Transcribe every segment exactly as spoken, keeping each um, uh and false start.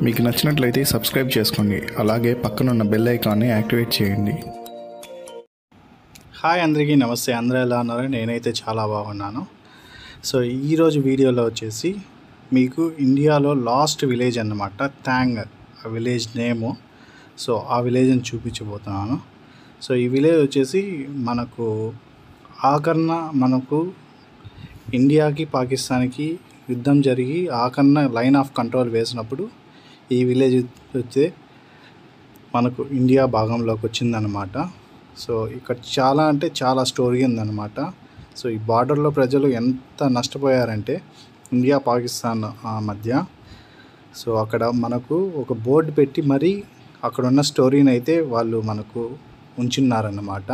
మీకు నచ్చినట్లయితే సబ్స్క్రైబ్ చేసుకోండి, అలాగే పక్కనున్న బెల్ ఐకాన్ని యాక్టివేట్ చేయండి. హాయ్ అందరికీ నమస్తే. అందరూ ఎలా ఉన్నారు? నేనైతే చాలా బాగున్నాను. సో ఈరోజు వీడియోలో వచ్చేసి మీకు ఇండియాలో లాస్ట్ విలేజ్ అన్నమాట, థాంగ్ ఆ విలేజ్ నేము. సో ఆ విలేజ్ని చూపించబోతున్నాను. సో ఈ విలేజ్ వచ్చేసి మనకు ఆఖరణ మనకు ఇండియాకి పాకిస్తాన్కి యుద్ధం జరిగి ఆఖరణ లైన్ ఆఫ్ కంట్రోల్ వేసినప్పుడు ఈ విలేజ్ వచ్చే మనకు ఇండియా భాగంలోకి వచ్చిందనమాట. సో ఇక్కడ చాలా అంటే చాలా స్టోరీ ఉందన్నమాట. సో ఈ బార్డర్లో ప్రజలు ఎంత నష్టపోయారంటే ఇండియా పాకిస్తాన్ మధ్య. సో అక్కడ మనకు ఒక బోర్డు పెట్టి మరీ అక్కడ ఉన్న స్టోరీని అయితే వాళ్ళు మనకు ఉంచున్నారన్నమాట.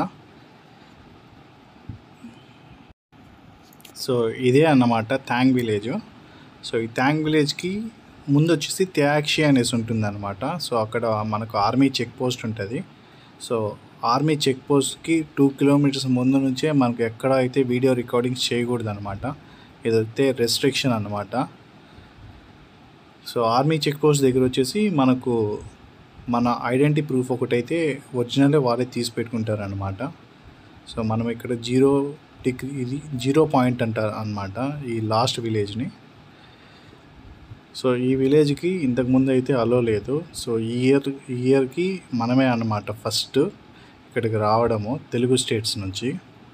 సో ఇదే అన్నమాట థాంగ్ విలేజ్. సో ఈ థాంగ్ విలేజ్కి ముందు వచ్చేసి త్యాక్షి అనేసి ఉంటుందన్నమాట. సో అక్కడ మనకు ఆర్మీ చెక్ పోస్ట్ ఉంటుంది. సో ఆర్మీ చెక్ పోస్ట్కి టూ కిలోమీటర్స్ ముందు నుంచే మనకు ఎక్కడ అయితే వీడియో రికార్డింగ్స్ చేయకూడదు అనమాట. ఇదైతే రెస్ట్రిక్షన్ అనమాట. సో ఆర్మీ చెక్ పోస్ట్ దగ్గర వచ్చేసి మనకు మన ఐడెంటిటీ ప్రూఫ్ ఒకటైతే ఒరిజినలే వాళ్ళే తీసి పెట్టుకుంటారనమాట. సో మనం ఇక్కడ జీరో డిగ్రీ ఇది జీరో పాయింట్ అంటారు అనమాట ఈ లాస్ట్ విలేజ్ని. సో ఈ విలేజ్కి ఇంతకుముందు అయితే అలో లేదు. సో ఈ ఇయర్ ఈ ఇయర్కి మనమే అన్నమాట ఫస్ట్ ఇక్కడికి రావడము తెలుగు స్టేట్స్ నుంచి.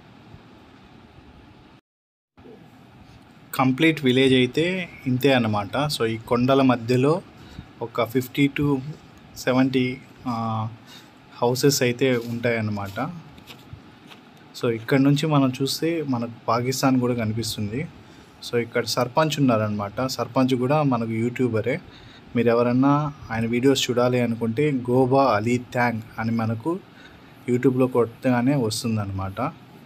కంప్లీట్ విలేజ్ అయితే ఇంతే అన్నమాట. సో ఈ కొండల మధ్యలో ఒక ఫిఫ్టీ టు సెవెంటీ హౌసెస్ అయితే ఉంటాయన్నమాట. సో ఇక్కడ నుంచి మనం చూస్తే మనకు పాకిస్తాన్ కూడా కనిపిస్తుంది. సో ఇక్కడ సర్పంచ్ ఉన్నారనమాట. సర్పంచ్ కూడా మనకు యూట్యూబరే. మీరు ఎవరన్నా ఆయన వీడియోస్ చూడాలి అనుకుంటే గోబా అలీ థాంగ్ అని మనకు యూట్యూబ్లో కొట్టగానే వస్తుందన్నమాట.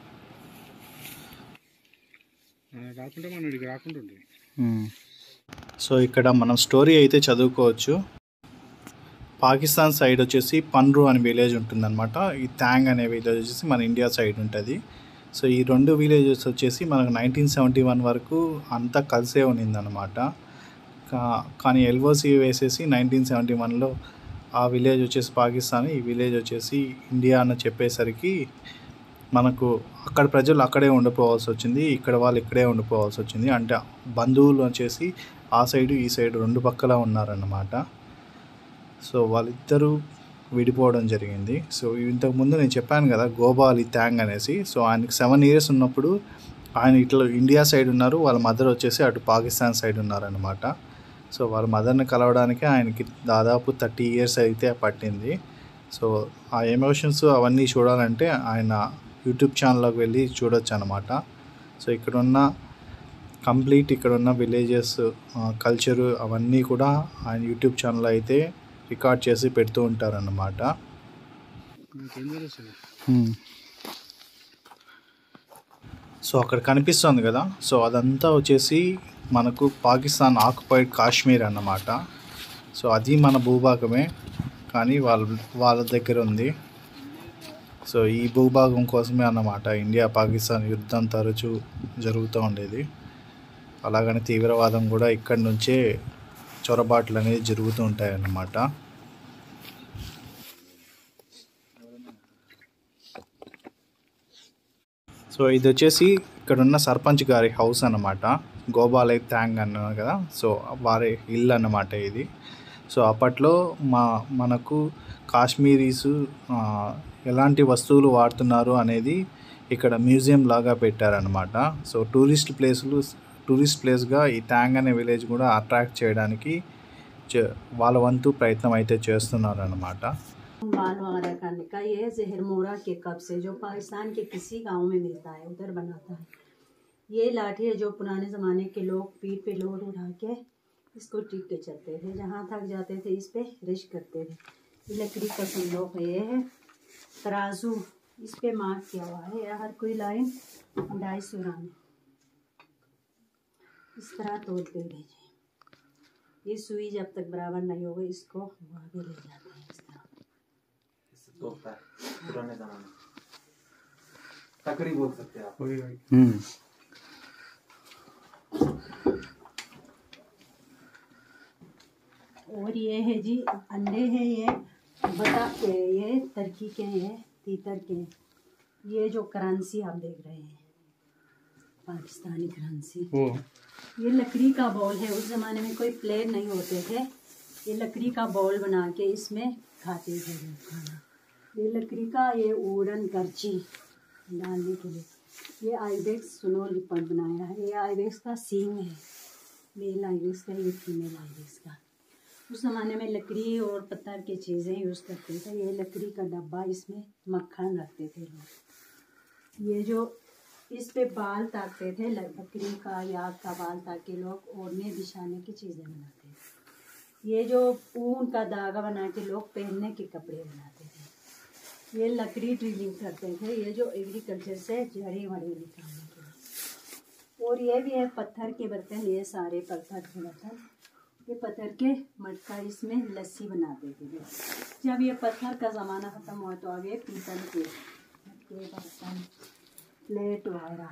సో ఇక్కడ మనం స్టోరీ అయితే చదువుకోవచ్చు. పాకిస్తాన్ సైడ్ వచ్చేసి పన్రు అనే విలేజ్ ఉంటుందన్నమాట. ఈ థాంగ్ అనే విలేజ్ వచ్చేసి మన ఇండియా సైడ్ ఉంటుంది. సో ఈ రెండు విలేజెస్ వచ్చేసి మనకు నైన్టీన్ సెవెంటీ వన్ వరకు అంతా కలిసే ఉన్నిందనమాట. కానీ ఎల్ఓసి వేసేసి నైన్టీన్ సెవెంటీ వన్లో ఆ విలేజ్ వచ్చేసి పాకిస్తాన్, ఈ విలేజ్ వచ్చేసి ఇండియా అని చెప్పేసరికి మనకు అక్కడ ప్రజలు అక్కడే ఉండిపోవాల్సి వచ్చింది, ఇక్కడ వాళ్ళు ఇక్కడే ఉండిపోవాల్సి వచ్చింది. అంటే బంధువులు వచ్చేసి ఆ సైడు ఈ సైడు రెండు పక్కల ఉన్నారన్నమాట. సో వాళ్ళిద్దరూ విడిపోవడం జరిగింది. సో ఇంతకుముందు నేను చెప్పాను కదా గోబా అలీ థాంగ్ అనేసి. సో ఆయనకి సెవెన్ ఇయర్స్ ఉన్నప్పుడు ఆయన ఇట్లా ఇండియా సైడ్ ఉన్నారు, వాళ్ళ మదర్ వచ్చేసి అటు పాకిస్తాన్ సైడ్ ఉన్నారనమాట. సో వాళ్ళ మదర్ని కలవడానికి ఆయనకి దాదాపు థర్టీ ఇయర్స్ అయితే పట్టింది. సో ఆ ఎమోషన్స్ అవన్నీ చూడాలంటే ఆయన యూట్యూబ్ ఛానల్లోకి వెళ్ళి చూడొచ్చు అనమాట. సో ఇక్కడున్న కంప్లీట్ ఇక్కడున్న విలేజెస్ కల్చరు అవన్నీ కూడా ఆయన యూట్యూబ్ ఛానల్లో అయితే రికార్డ్ చేసి పెడుతూ ఉంటారన్నమాట. సో అక్కడ కనిపిస్తుంది కదా, సో అదంతా వచ్చేసి మనకు పాకిస్తాన్ ఆక్యుపైడ్ కాశ్మీర్ అన్నమాట. సో అది మన భూభాగమే, కానీ వాళ్ళ వాళ్ళ దగ్గర ఉంది. సో ఈ భూభాగం కోసమే అన్నమాట ఇండియా పాకిస్తాన్ యుద్ధం తరచూ జరుగుతూ ఉండేది. అలాగని తీవ్రవాదం కూడా ఇక్కడి నుంచే చొరబాట్లు అనేది జరుగుతూ ఉంటాయన్నమాట. సో ఇది వచ్చేసి ఇక్కడ ఉన్న సర్పంచ్ గారి హౌస్ అన్నమాట. గోబా అలీ థాంగ్ అన్నారు కదా, సో వారి ఇల్లు అన్నమాట ఇది. సో అప్పట్లో మా మనకు కాశ్మీరీస్ ఎలాంటి వస్తువులు వాడుతున్నారు అనేది ఇక్కడ మ్యూజియం లాగా పెట్టారనమాట. సో టూరిస్ట్ ప్లేసులు టూరిస్ట్ ప్లేస్గా ఈ థాంగ్ అనే విలేజ్ కూడా అట్రాక్ట్ చేయడానికి వాళ్ళ వంతు ప్రయత్నం అయితే చేస్తున్నారు అన్నమాట. बाल वगैरह करने का ये जहर मोरा के कप से जो पाकिस्तान के किसी गांव में मिलता है उधर बनाता है। ये लाठी है जो पुराने ज़माने के लोग पीठ पे लोड उठा के इसको टिक के चलते थे, जहाँ थक जाते थे इस पे रिश करते थे। लकड़ी का संदूक ये है, तराजू इस पे मार्क किया हुआ है, हर कोई लाइन ढाई सौ ग्राम इस तरह तोलते भेजे। ये सुई जब तक बराबर नहीं होगी इसको आगे ले जाते हैं इस तरह। पुराने ज़माने तकड़ी बोल सकते हैं आप। और ये है जी अंडे हैं, ये बतख के, ये टर्की के, ये तीतर के। ये जो करेंसी आप देख रहे हैं पाकिस्तानी करेंसी, ये लकड़ी का बॉल है। उस ज़माने में कोई प्लेट नहीं होते थे, ये लकड़ी का बॉल बना के इसमें खाते थे लोग खाना। ये लकड़ी का ये वुडन करची डालने के लिए। ये आइबेक्स सुनो लिपट बनाया है। ये आइबेक्स का सींग है, मेल आइबेक्स का, ये फीमेल आइबेक्स का। उस ज़माने में लकड़ी और पत्थर की चीज़ें यूज़ करते थे। ये लकड़ी का डब्बा, इसमें मक्खन रखते थे लोग। ये जो इस पे बाल ताकते थे, बकरी का, याक का बाल ताकि लोग ओढ़ने बिछाने की चीज़ें बनाते थे। ये जो ऊन का धागा बना के लोग पहनने के कपड़े बनाते थे। ये लकड़ी ड्रिलिंग करते थे, ये जो एग्रीकल्चर से जड़ी वड़ी निकालने के लिए। और ये भी है पत्थर के बर्तन, ये सारे पत्थर के बर्तन। ये पत्थर के मटका, इसमें लस्सी बनाते थे। जब ये पत्थर का ज़माना ख़त्म हुआ तो अब ये पीतल के बर्तन, प्लेट वगैरह।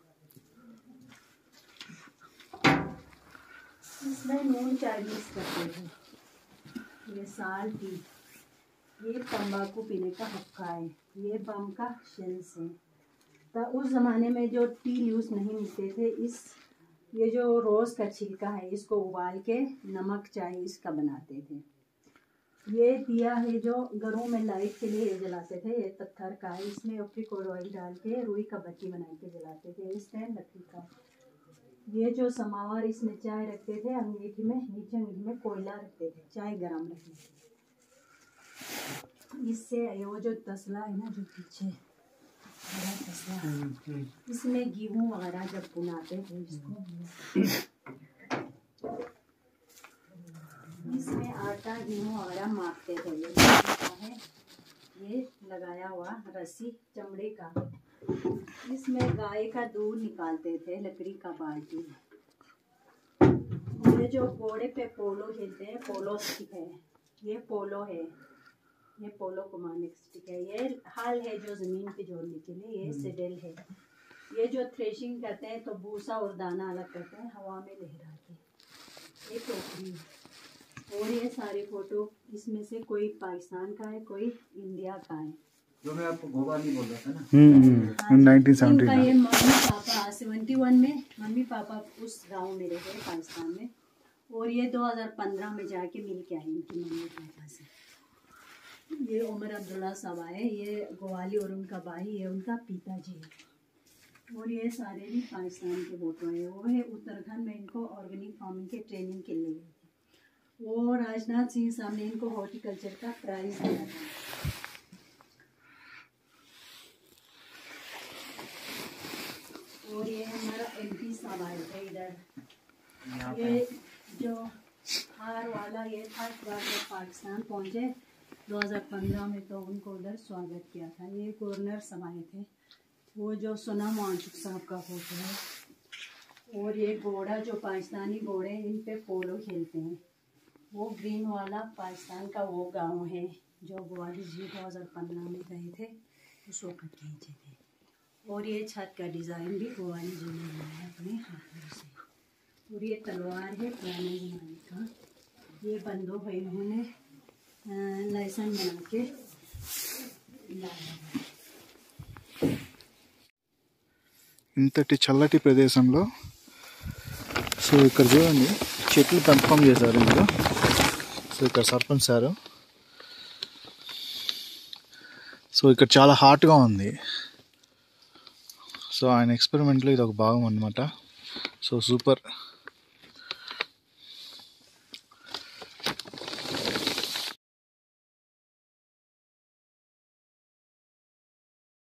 इसमें नून चाय मिक्स करते थे। ये साल टी, ये तंबाकू पीने का हुक्का है। ये बम का शेल्स है। तो उस ज़माने में जो टी यूज़ नहीं मिलते थे, इस ये जो रोज़ का छिलका है, इसको उबाल के नमक चाय इसका बनाते थे। ये दिया है जो घरों में लाइट के लिए जलाते थे, ये पत्थर का है। इसमें एप्रिकॉट ऑयल डाल के रुई का बत्ती बना के जलाते थे। इस टाइम लकड़ी का। ये जो समावर, इसमें चाय रखते थे, अंगीठी में, नीचे अंगीठी में कोयला रखते थे चाय गरम रखने के लिए। इससे वो जो तसला है ना, जो पीछे बड़ा तसला है, इसमें गेहूँ वगैरह जब भुनाते थे इसको, इसमें आटा गेहूँ वगैरह मापते थे। ये है, ये लगाया हुआ रस्सी चमड़े का, इसमें गाय का दूध निकालते थे, लकड़ी का बाल्टी। ये जो घोड़े पे पोलो खेलते हैं, पोलो स्टिक है, ये पोलो है, ये पोलो घुमाने की स्टिक है। ये हल है जो ज़मीन पे जोड़ने के लिए, ये सेडल है। ये जो थ्रेशिंग करते हैं तो भूसा और दाना अलग करते हैं हवा में लहरा के। ये टोकरी। और ये सारे फोटो, इसमें से कोई पाकिस्तान का है, कोई इंडिया का है। जो मैं आपको गोवाली बोल रहा था ना, हम्म नाइनटीन सेवेंटी इनका ये मम्मी पापा सेवेंटी वन में मम्मी पापा उस गांव में रहे पाकिस्तान में, और ये दो हज़ार पंद्रह में जाके मिल के आई इनकी मम्मी पापा से। ये उमर अब्दुल्ला साहब आए, ये गोवाली और उनका भाई, ये उनका पिताजी है। और ये सारे भी पाकिस्तान के फोटो हैं। वो है उत्तराखंड में इनको ऑर्गेनिक फार्मिंग के ट्रेनिंग के लिए गए थे। वो राजनाथ सिंह साहब ने इनको हॉर्टिकल्चर का प्राइज दिया था। और ये हमारा एमपी साहब आए थे इधर। ये जो हार वाला ये था, इस बार जब पाकिस्तान पहुँचे दो हज़ार पंद्रह में तो उनको उधर स्वागत किया था। ये गवर्नर साहब आए थे। वो जो सोनम वांगचुक साहब का फोटो है। और ये घोड़ा, जो पाकिस्तानी घोड़े इन पे पोलो खेलते हैं, वो ग्रीन वाला पाकिस्तान का वो गांव है जो ग्वालियर जी दो हज़ार पंद्रह में गए थे, उस वक्त खींचे थे। और ये छत का डिज़ाइन भी ग्वालियर जी ने बनाया अपने हाथों से। और ये तलवार है पुराने ज़माने का। ये बंदूक है, इन्होंने लाइसेंस बना के लाया। ఇంతటి చల్లటి ప్రదేశంలో సో ఇక్కడ చూడండి చెట్లు పెంపకం చేశారు ఇందులో. సో ఇక్కడ సర్పంచ్ సారు, సో ఇక్కడ చాలా హాట్గా ఉంది. సో ఆయన ఎక్స్పెరిమెంట్లో ఇది ఒక భాగం అన్నమాట. So super.